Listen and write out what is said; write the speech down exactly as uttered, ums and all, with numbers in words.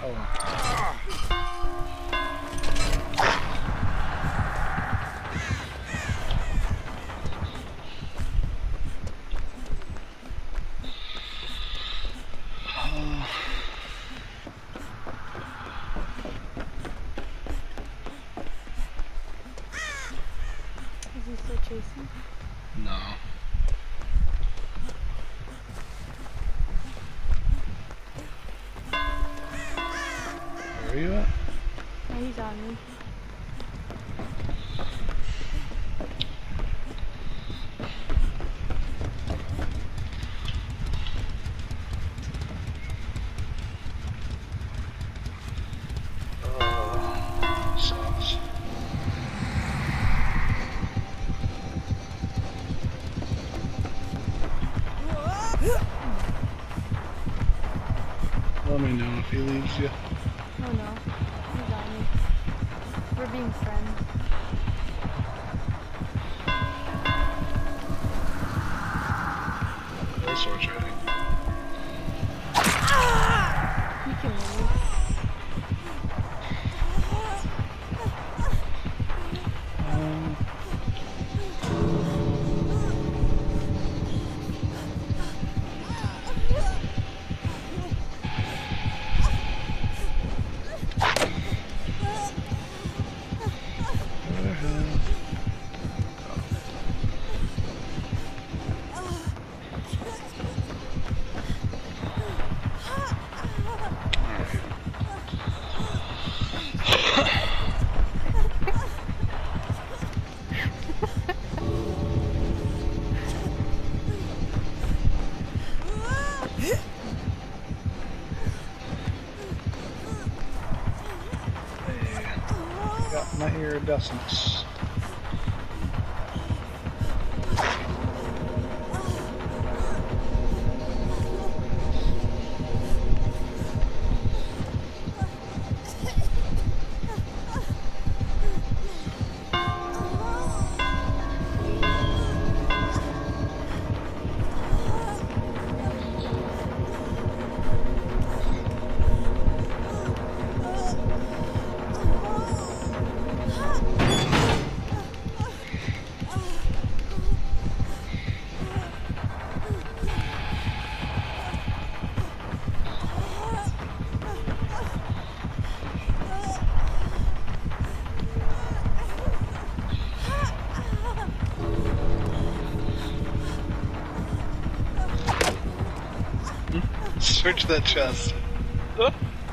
Is he still chasing? No. Where are you at? Oh, he's on me. Oh, sucks. Let me know if he leaves you. Oh no, he's on me. We're being friends. All sorts right. You can leave. Um, where the hell? Got my iridescence. Search that chest.